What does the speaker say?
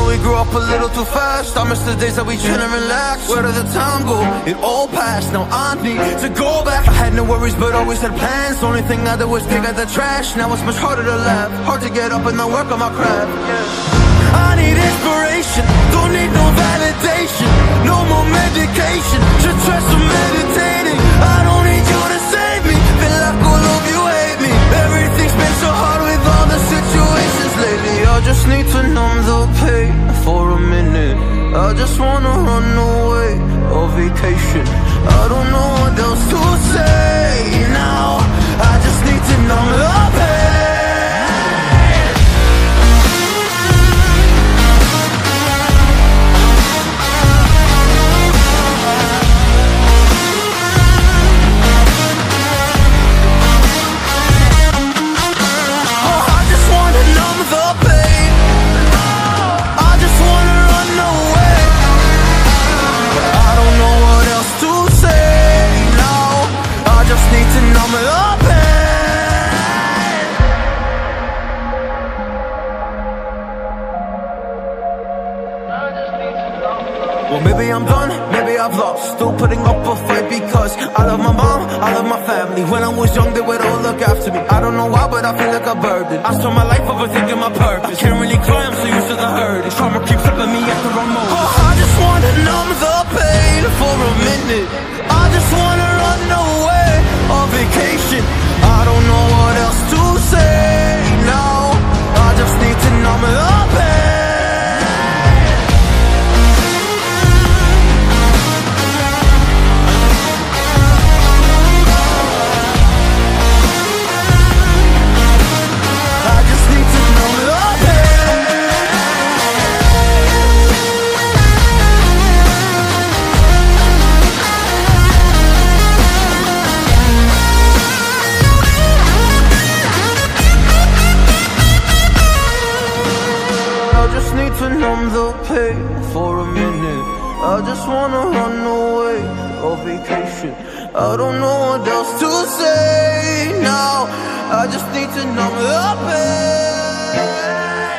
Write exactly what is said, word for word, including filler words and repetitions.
we grew up a little too fast. I miss the days that we chill and relax. Where did the time go? It all passed, now I need to go back. I had no worries but always had plans. Only thing I did was pick out the trash. Now it's much harder to laugh, hard to get up and then work on my craft, yeah. I need inspiration, don't need no validation. No more medication, just try some meditating. I don't need you to save me, feel like all of you hate me. Everything's been so hard with all the situations lately. I just need to numb the pain for a minute. I just wanna run away on vacation. I don't know what else to say now. I just need to numb the pain. Well, maybe I'm done, maybe I've lost. Still putting up a fight because I love my mom, I love my family. When I was young, they would all look after me. I don't know why, but I feel like a burden. I spent my life overthinking my purpose. I can't really cry, I'm so used to the hurt. Trauma keeps flipping me at the wrong moment. Oh, I just wanna numb the pain for a minute. I just wanna run away on vacation. I don't know what else to say now. I just need to numb the pain. To numb the pain for a minute. I just wanna run away on vacation. I don't know what else to say now. I just need to numb the pain.